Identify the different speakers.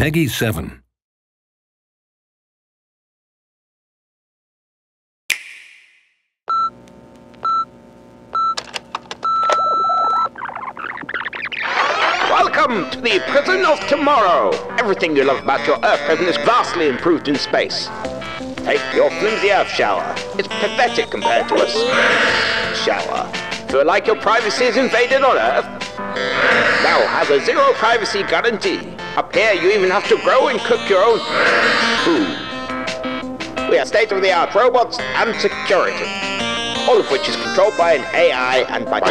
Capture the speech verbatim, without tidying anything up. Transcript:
Speaker 1: Peggy seven.
Speaker 2: Welcome to the prison of tomorrow. Everything you love about your Earth prison is vastly improved in space. Take your flimsy Earth shower. It's pathetic compared to a space shower. Feel like your privacy is invaded on Earth? Now have a zero privacy guarantee. Up here you even have to grow and cook your own food. We are state-of-the-art robots and security, all of which is controlled by an A I and by